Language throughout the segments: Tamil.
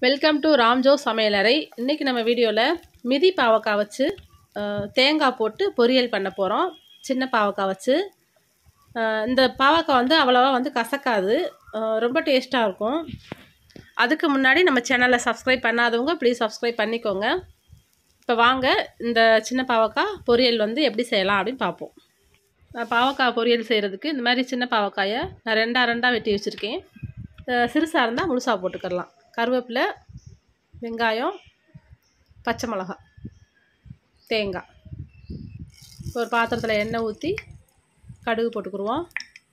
வெல்கம் டு ராம்ஜோ சமையலறை. இன்றைக்கி நம்ம வீடியோவில் மிதி பாவக்காய் வச்சு தேங்காய் போட்டு பொரியல் பண்ண போகிறோம். சின்ன பாவக்காய் வச்சு இந்த பாவக்காய் வந்து அவ்வளோவா வந்து கசக்காது, ரொம்ப டேஸ்ட்டாக இருக்கும். அதுக்கு முன்னாடி நம்ம சேனலை சப்ஸ்கிரைப் பண்ணாதவங்க ப்ளீஸ் சப்ஸ்கிரைப் பண்ணிக்கோங்க. இப்போ வாங்க இந்த சின்ன பாவக்காய் பொரியல் வந்து எப்படி செய்யலாம் அப்படின்னு பார்ப்போம். பாவக்காய் பொரியல் செய்கிறதுக்கு இந்த மாதிரி சின்ன பாவக்காயை நான் ரெண்டாக வெட்டி வச்சுருக்கேன். சிறுசாக இருந்தால் முழுசாக போட்டுக்கலாம். கருவேப்பிலை, வெங்காயம், பச்சை மிளகாய், தேங்காய். ஒரு பாத்திரத்தில் எண்ணெய் ஊற்றி கடுகு போட்டுக்குருவோம்.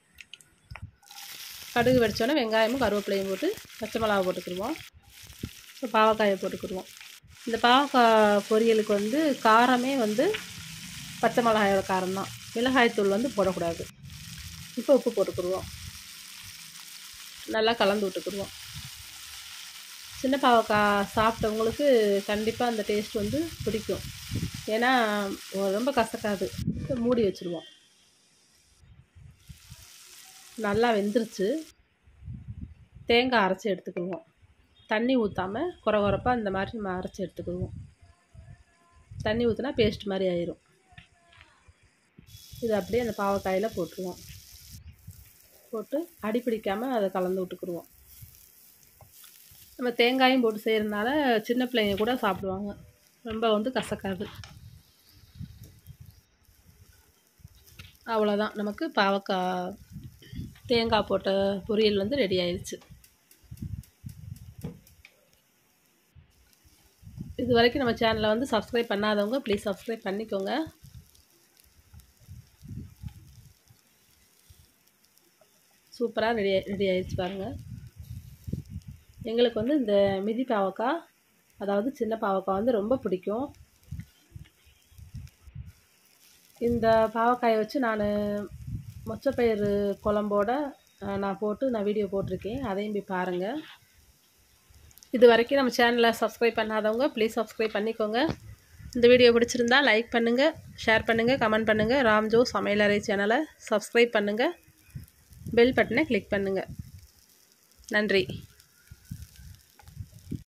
கடுகு வெடித்தோன்னே வெங்காயமும் கருவேப்பிலையும் போட்டு பச்சை மிளகாய் போட்டுக்குருவோம். பாவக்காயை போட்டுக்குருவோம். இந்த பாவக்காய் பொரியலுக்கு வந்து காரமே வந்து பச்சை மிளகாயோட காரம்தான், மிளகாய்த்தூள் வந்து போடக்கூடாது. இப்போ உப்பு போட்டுக்குருவோம். நல்லா கலந்து விட்டுக்குருவோம். சின்ன பாவக்காய் சாப்பிட்டவங்களுக்கு கண்டிப்பாக அந்த டேஸ்ட் வந்து பிடிக்கும், ஏன்னா ரொம்ப கசக்காது. மூடி வச்சுருவோம். நல்லா வெந்துருச்சு. தேங்காய் அரைச்சி எடுத்துக்குவோம். தண்ணி ஊற்றாமல் குறப்பாக இந்த மாதிரி நம்ம அரைச்சி எடுத்துக்குவோம். தண்ணி ஊற்றினா பேஸ்ட் மாதிரி ஆயிரும். இது அப்படியே அந்த பாவக்காயில் போட்டுருவோம். போட்டு அடி பிடிக்காமல் அதை கலந்து விட்டுக்குருவோம். நம்ம தேங்காயும் போட்டு செய்கிறதுனால சின்ன பிள்ளைங்க கூட சாப்பிடுவாங்க, ரொம்ப வந்து கசக்காது. அவ்வளோதான், நமக்கு பாவக்காய் தேங்காய் போட்ட பொரியல் வந்து ரெடி ஆயிடுச்சு. இது வரைக்கும் நம்ம சேனலை வந்து சப்ஸ்கிரைப் பண்ணாதவங்க ப்ளீஸ் சப்ஸ்கிரைப் பண்ணிக்கோங்க. சூப்பராக ரெடி ஆயிடுச்சு பாருங்கள். எங்களுக்கு வந்து இந்த மிதி பாவக்காய், அதாவது சின்ன பாவக்காய் வந்து ரொம்ப பிடிக்கும். இந்த பாவக்காயை வச்சு நான் மொச்சப்பயிறு குழம்போட நான் வீடியோ போட்டிருக்கேன், அதையும் போய் பாருங்கள். இது வரைக்கும் நம்ம சேனலை சப்ஸ்கிரைப் பண்ணாதவங்க ப்ளீஸ் சப்ஸ்கிரைப் பண்ணிக்கோங்க. இந்த வீடியோ பிடிச்சிருந்தா லைக் பண்ணுங்கள், ஷேர் பண்ணுங்கள், கமெண்ட் பண்ணுங்கள். ராம்ஜோ சமையலறை சேனலை சப்ஸ்கிரைப் பண்ணுங்கள், பெல் பட்டனை கிளிக் பண்ணுங்கள். நன்றி.